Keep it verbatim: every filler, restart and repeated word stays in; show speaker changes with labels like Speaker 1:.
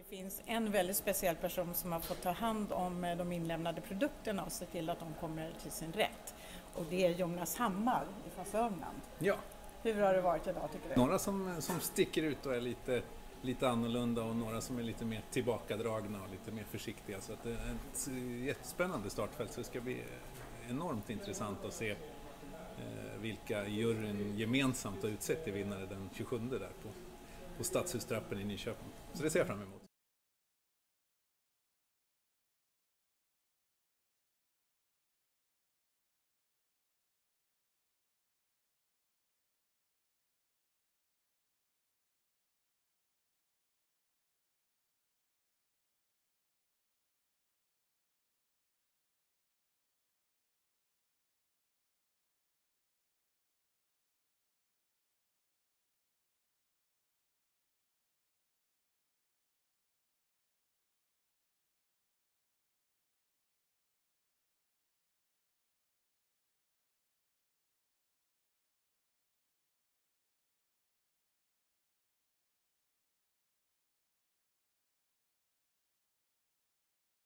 Speaker 1: Det finns en väldigt speciell person som har fått ta hand om de inlämnade produkterna och se till att de kommer till sin rätt. Och det är Jonas Hammar från Sörmland.
Speaker 2: Ja.
Speaker 1: Hur har det varit idag tycker du?
Speaker 2: Några som, som sticker ut och är lite, lite annorlunda och några som är lite mer tillbakadragna och lite mer försiktiga. Så att det är ett jättespännande startfält, så det ska bli enormt intressant att se eh, vilka juryn gemensamt har utsett till vinnare den tjugosjunde där på, på Stadshustrappen i Nyköping. Så det ser jag fram emot.